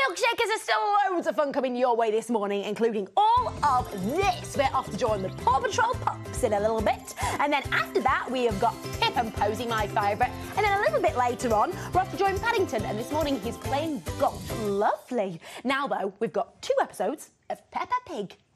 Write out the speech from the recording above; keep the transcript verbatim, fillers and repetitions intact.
Milkshakers, there's still loads of fun coming your way this morning, including all of this. We're off to join the Paw Patrol pups in a little bit. And then after that, we have got Pip and Posy, my favourite. And then a little bit later on, we're off to join Paddington. And this morning, he's playing golf. Lovely. Now, though, we've got two episodes of Peppa Pig.